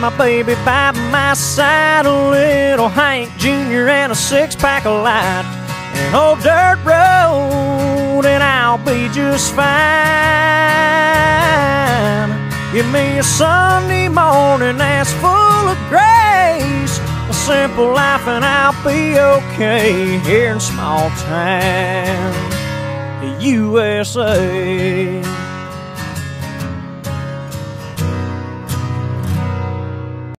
my baby by my side, a little Hank Jr. and a six-pack of light, an old dirt road, and I'll be just fine. Give me a Sunday morning that's full of grace, a simple life, and I'll be okay here in small town USA.